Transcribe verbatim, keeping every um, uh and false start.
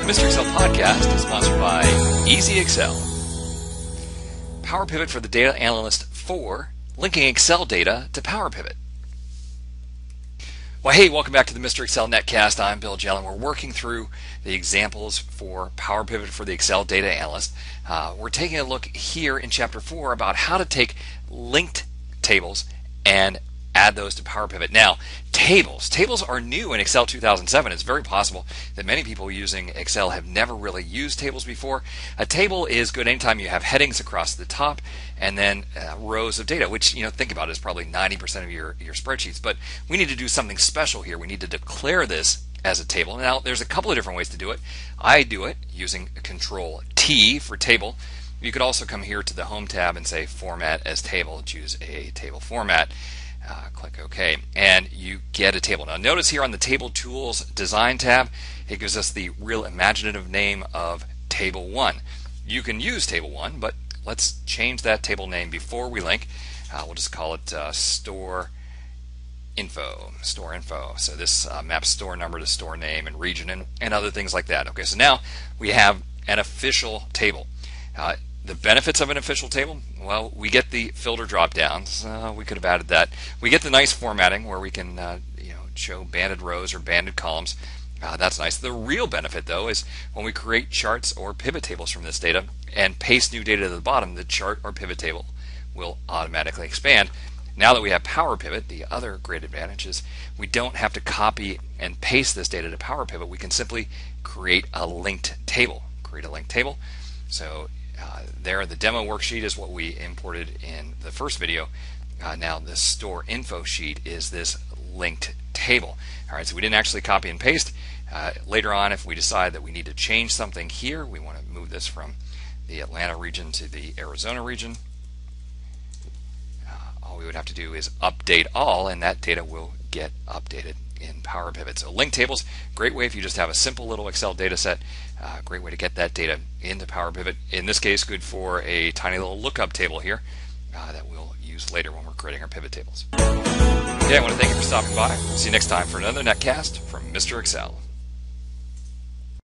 Mister Excel podcast is sponsored by Easy Excel. PowerPivot for the Data Analyst four, linking Excel data to PowerPivot. Well, hey, welcome back to the Mister Excel Netcast. I'm Bill Jelen. We're working through the examples for PowerPivot for the Excel Data Analyst. Uh, we're taking a look here in Chapter four about how to take linked tables and add those to PowerPivot. Now, tables. Tables are new in Excel two thousand seven. It's very possible that many people using Excel have never really used tables before. A table is good anytime you have headings across the top and then uh, rows of data, which, you know, think about it, is probably ninety percent of your, your spreadsheets. But we need to do something special here. We need to declare this as a table. Now, there's a couple of different ways to do it. I do it using Control T for table. You could also come here to the Home tab and say Format as Table, choose a table format. Uh, click OK, and you get a table. Now notice here on the Table Tools Design tab, it gives us the real imaginative name of Table one. You can use Table one, but let's change that table name before we link. Uh, we'll just call it uh, Store Info. Store Info. So this uh, maps store number to store name and region and, and other things like that. Okay, so now we have an official table. Uh, The benefits of an official table, well, we get the filter drop downs. Uh, we could have added that. We get the nice formatting where we can uh, you know, show banded rows or banded columns. Uh, that's nice. The real benefit, though, is when we create charts or pivot tables from this data and paste new data to the bottom, the chart or pivot table will automatically expand. Now that we have PowerPivot, the other great advantage is we don't have to copy and paste this data to PowerPivot. We can simply create a linked table. Create a linked table. So Uh, there, the demo worksheet is what we imported in the first video. Uh, now, the store info sheet is this linked table. All right, so we didn't actually copy and paste. Uh, later on, if we decide that we need to change something here, we want to move this from the Atlanta region to the Arizona region. Uh, all we would have to do is update all, and that data will get updated in PowerPivot. So link tables, great way if you just have a simple little Excel data set. Uh, great way to get that data into PowerPivot. In this case, good for a tiny little lookup table here uh, that we'll use later when we're creating our pivot tables. Okay, I want to thank you for stopping by. See you next time for another netcast from Mister Excel.